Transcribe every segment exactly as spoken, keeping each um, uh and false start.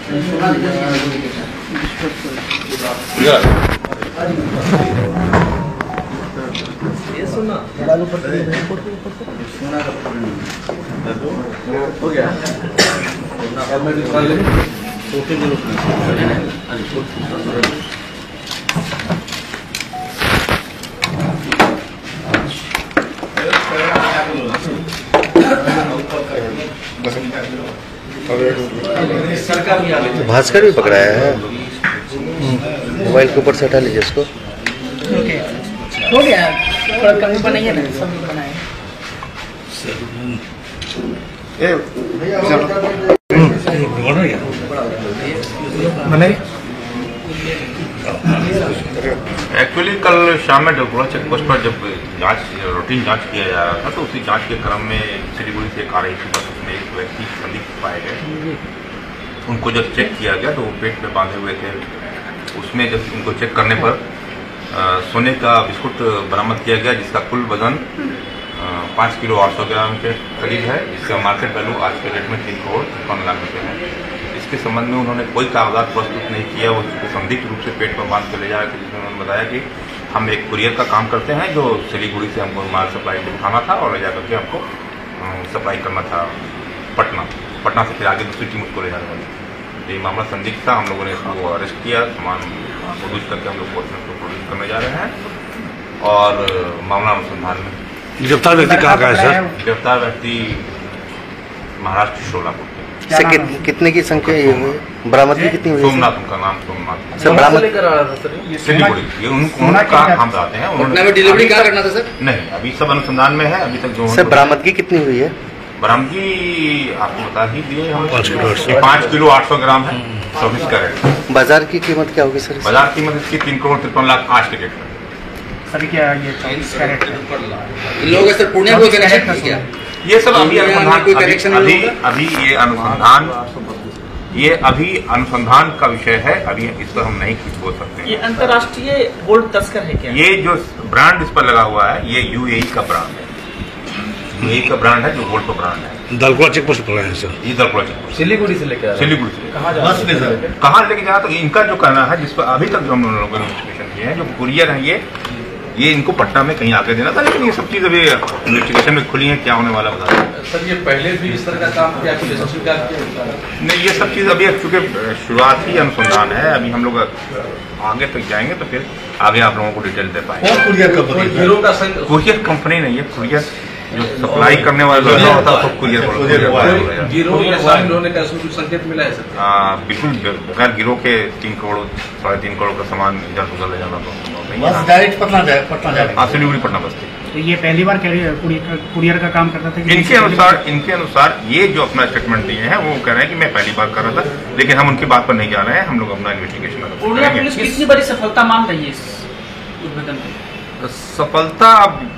ये सुना हो गया भास्कर भी पकड़ाया है। मोबाइल के ऊपर से हटा लीजिए इसको। हो गया, थोड़ा कमी बनाइए ना, सब बनाए। एक्चुअली कल शाम में डोगरा चेक पोस्ट पर जब जांच रूटीन जांच किया जा रहा था तो उसी जांच के क्रम में सिलीगुड़ी से एक आ रही थी बस में एक व्यक्ति संदिग्ध पाए गए। उनको जब चेक किया गया तो वो पेट में बांधे हुए थे। उसमें जब उनको चेक करने पर आ, सोने का बिस्कुट बरामद किया गया जिसका कुल वजन पाँच किलो आठ सौ ग्राम के करीब है, जिसका मार्केट वैल्यू आज के डेट में तीन करोड़ तिरपन लाख रुपये है। इसके संबंध में उन्होंने कोई कागजात प्रस्तुत नहीं किया, वो उसको संदिग्ध रूप से पेट में बांध कर ले जा रहे थे। जिसमें उन्होंने बताया कि हम एक कुरियर का काम करते हैं जो सिलीगुड़ी से हमको माल सप्लाई उठाना था और ले जा करके हमको सप्लाई करना था पटना पटना से फिर आगे दूसरी टीम उसको ले जाने वाली। तो ये मामला संदिग्ध था, हम लोगों ने इसको अरेस्ट किया, सामान प्रोड्यूस करके हम लोग कोर्ट में प्रोड्यूस करने जा रहे हैं और मामला अनुसंधान में। गिरफ्तार व्यक्ति कहाँ का है सर? गिरफ्तार व्यक्ति महाराष्ट्र शोलापुर के। से कित, कितने की संख्या ये हुई? बरामदगी कितनी हुई? सोमनाथ, उनका नाम सोमनाथ। सर बरामद सिलीगुड़ी, ये उनका हम बताते हैं। उन्होंने डिलीवरी क्या करना था सर? नहीं, अभी सब अनुसंधान में है। अभी तक जो सर बरामदगी कितनी हुई है? बरामदगी आपको बता ही दिए हम, पाँच किलो आठ सौ ग्राम है, चौबीस कैरेट। बाजार की कीमत क्या होगी सर? बाजार कीमत इसकी तीन करोड़ तिरपन लाख आज के डेट में। सर क्या ये चौबीस कैरेट लोग सर पुणे को कनेक्शन किया? ये सब अभी अनुसंधान अभी अभी ये अनुसंधान ये अभी अनुसंधान का विषय है। अभी इस पर हम नहीं कुछ बोल सकते। ये अंतर्राष्ट्रीय गोल्ड तस्कर है क्या? ये जो ब्रांड इस पर लगा हुआ है ये यूएई का ब्रांड है, यूएई का ब्रांड है जो गोल्ड का ब्रांड है। दलकुआ चेक पोस्ट पकड़ा है सर? ये दलकुआ चेक पोस्ट सिलीगुड़ी से लेकर सिलीगुड़ी से कहाँ जा कहाँ लेके जाना, तो इनका जो कहना है जिस पर अभी तक जो हम लोगों ने इन्वेस्टिगेशन किए हैं, जो कुरियर है ये ये इनको पटना में कहीं आके देना था, लेकिन ये सब चीज अभी इन्वेस्टिगेशन में खुली है, क्या होने वाला बता रहे। सर ये पहले भी इस तरह का काम किया, पुलिस स्वीकार किया? नहीं, ये सब चीज अभी चूंकि शुरुआती अनुसंधान है, अभी हम लोग आगे तक जाएंगे तो फिर आगे आप लोगों को डिटेल दे पाएंगे। Courier company? कुरियर कंपनी नहीं है, कुरियर जो सप्लाई करने वाला होता है तो कुरियर गिरोह में शामिल होने का कुछ संकेत मिला है सर? बिल्कुल बगैर गिरोह के तीन करोड़ साढ़े तीन करोड़ का सामान इधर उधर ले जाना तो बस डायरेक्ट पटना जाए पटना जाए हाँ, सिलीगुड़ी पटना बस्ती। तो ये पहली बार कुरियर का काम करता था? इनके अनुसार इनके अनुसार ये जो अपना स्टेटमेंट दिए हैं वो कह रहे हैं कि मैं पहली बार कर रहा था, लेकिन हम उनकी बात पर नहीं जा रहे हैं। हम लोग अपना इन्वेस्टिगेशन पुलिस कितनी बड़ी सफलता मान रही है इस उद्भेदन में? सफलता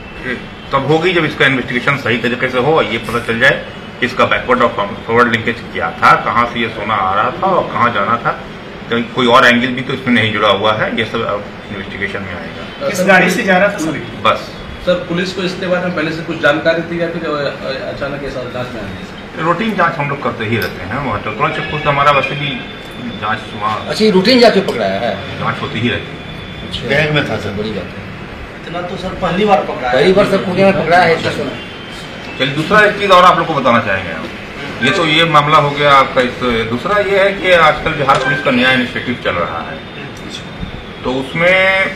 तब होगी जब इसका इन्वेस्टिगेशन सही तरीके से हो, ये पता चल जाए कि इसका बैकवर्ड और फॉरवर्ड लिंकेज क्या था, कहाँ से ये सोना आ रहा था और कहाँ जाना था। तो कोई और एंगल भी तो इसमें नहीं जुड़ा हुआ है, ये सब इन्वेस्टिगेशन में आएगा। किस गाड़ी से जा रहा था सर? बस सर पुलिस को इसके बारे में पहले से कुछ जानकारी थी या फिर अचानक ऐसा जांच में आ गई? रूटीन जांच हम लोग करते ही रहते हैं। वहाँ टोटल चेक पोस्ट हमारा वैसे भी जांच वहाँ अच्छा रूटीन जांच में पकड़ाया है, जांच होती ही रहती है। गैंग में था सर, बड़ी बात है। इतना तो सर पहली बार पकड़ा, पहली बार सर पुणे में पकड़ा है। चलिए दूसरा एक चीज और आप लोग को बताना चाहेंगे। ये तो ये मामला हो गया आपका। इस दूसरा ये है कि आजकल बिहार पुलिस का नया इनिशिएटिव चल रहा है, तो उसमें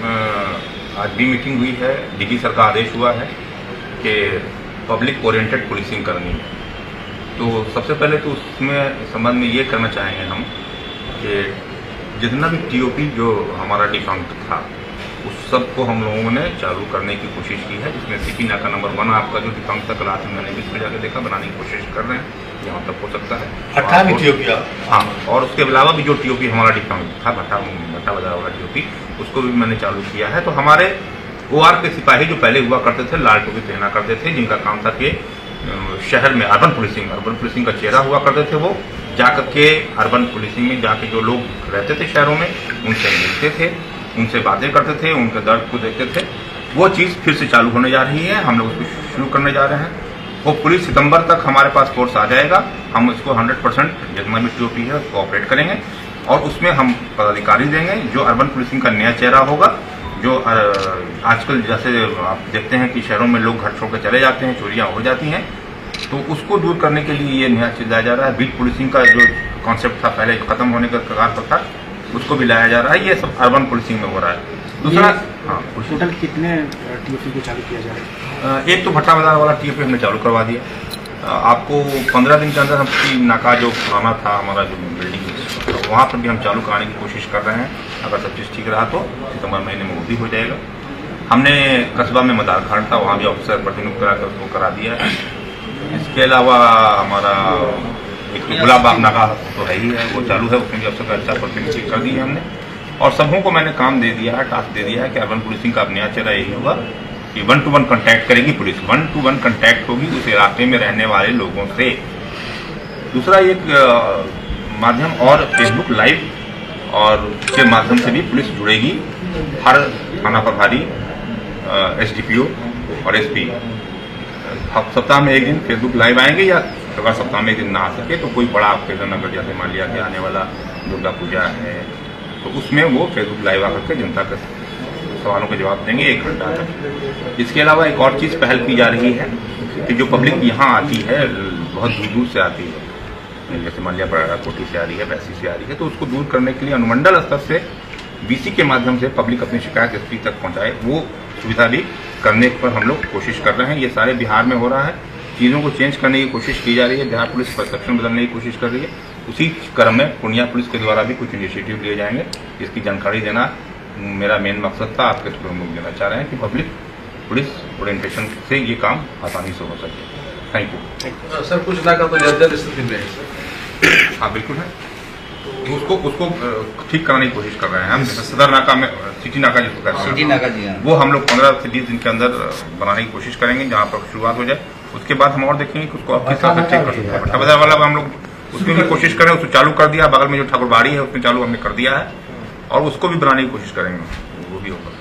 आज भी मीटिंग हुई है, डीजी सर का आदेश हुआ है कि पब्लिक ओरिएंटेड पुलिसिंग करनी है। तो सबसे पहले तो उसमें संबंध में ये करना चाहेंगे हम कि जितना भी टीओपी जो हमारा डिफंक्ट था उस सब को हम लोगों ने चालू करने की कोशिश की है, जिसमें सिटी नाका नंबर वन आपका जो डिफंक्ट था, रात में मैंने भी इसमें जाकर देखा, बनाने की कोशिश कर रहे हैं जहाँ तक हो सकता है। अट्ठावी टीओपी हाँ, और उसके अलावा भी जो टीओपी हमारा डिफंक्ट था भट्टा भट्टा बाजार वाला टीओपी, उसको भी मैंने चालू किया है। तो हमारे ओआर के सिपाही जो पहले हुआ करते थे, लाल टोपी पहना करते थे, जिनका काम था कि शहर में अर्बन पुलिसिंग अर्बन पुलिसिंग का चेहरा हुआ करते थे, वो जाकर के अर्बन पुलिसिंग में जाके जो लोग रहते थे शहरों में उनसे मिलते थे, उनसे बातें करते थे, उनके दर्द को देखते थे। वो चीज़ फिर से चालू होने जा रही है, हम लोग उसको शुरू करने जा रहे हैं। होपफुली सितंबर तक हमारे पास फोर्स आ जाएगा। हम इसको हंड्रेड परसेंट जितना भी टीओपी है उसको ऑपरेट करेंगे और उसमें हम पदाधिकारी देंगे जो अर्बन पुलिसिंग का नया चेहरा होगा। जो आजकल जैसे आप देखते हैं कि शहरों में लोग घर छोड़ कर चले जाते हैं, चोरियां हो जाती हैं, तो उसको दूर करने के लिए ये नया चीज लाया जा रहा है। बीट पुलिसिंग का जो कॉन्सेप्ट था पहले खत्म होने का कगार पर था, उसको भी लाया जा रहा है। ये सब अर्बन पुलिसिंग में हो रहा है। दूसरा, हाँ, टोटल कितने टीओपी को चालू किया जा रहा है? एक तो भट्टा बाजार वाला टीओपी हमने चालू करवा दिया। आपको पंद्रह दिन के अंदर हम नाका जो पुराना था हमारा जो बिल्डिंग, वहाँ पर भी हम चालू कराने की कोशिश कर रहे हैं। अगर सब चीज़ ठीक रहा तो सितंबर महीने में वो भी हो जाएगा। हमने कस्बा में मदार खान था, वहाँ भी ऑफिसर प्रतिनियुक्त कराकर उसको करा दिया है। इसके अलावा हमारा एक गुलाबाग नाका तो है ही है, वो चालू है, उसमें भी अफसर का अच्छा प्रतिनिधित्व कर दी है हमने। और सबों को मैंने काम दे दिया है, टास्क दे दिया है कि अर्बन पुलिसिंग का अब नया चेहरा यही होगा कि वन टू वन कॉन्टैक्ट करेगी पुलिस, वन टू वन कॉन्टैक्ट होगी उस इलाके में रहने वाले लोगों से। दूसरा एक माध्यम और फेसबुक लाइव और के माध्यम से भी पुलिस जुड़ेगी। हर थाना प्रभारी, एसडीपीओ और एसपी सप्ताह में एक दिन फेसबुक लाइव आएंगे, या अगर सप्ताह में एक दिन ना आ सके तो कोई बड़ा ओकेजन अगर जैसे मान लिया कि आने वाला दुर्गा पूजा है तो उसमें वो फेसबुक लाइव आकर के जनता के सवालों के जवाब देंगे एक घंटा तक। इसके अलावा एक और चीज़ पहल की जा रही है कि जो पब्लिक यहाँ आती है, बहुत दूर दूर से आती है, जैसे मान लिया बड़ा कोटी से आ रही है, वैसी से आ रही है, तो उसको दूर करने के लिए अनुमंडल स्तर से बीसी के माध्यम से पब्लिक अपनी शिकायत एसपी तक पहुँचाए, वो सुविधा भी करने पर हम लोग कोशिश कर रहे हैं। ये सारे बिहार में हो रहा है। चीज़ों को चेंज करने की कोशिश की जा रही है, बिहार पुलिस परसेप्शन बदलने की कोशिश कर रही है। उसी क्रम में पूर्णिया पुलिस के द्वारा भी कुछ इनिशिएटिव लिए जाएंगे, जिसकी जानकारी देना मेरा मेन मकसद था। आपके थ्रू हम लोग देना चाह रहे हैं कि पब्लिक पुलिस ओरिएंटेशन से ये काम आसानी से हो सके। Thank you sir. कुछ नाका तो जर्जर स्थिति में है। हाँ बिल्कुल है, उसको उसको ठीक कराने की कोशिश कर रहे हैं हम। सदर नाका में सिटी नाका जिसको कहते हैं, सिटी नाका जी, वो हम लोग पंद्रह से बीस दिन के अंदर बनाने की कोशिश करेंगे, जहाँ पर शुरुआत हो जाए। उसके बाद हम और देखेंगे कि उसको किस तरह से ठीक कर सकते हैं। भट्टा बाजार वाला हम लोग उसमें भी कोशिश करें, उसको चालू कर दिया। बगल में जो ठाकुरबाड़ी है उसमें चालू हमने कर दिया है, और उसको भी बनाने की कोशिश करेंगे, वो भी होगा।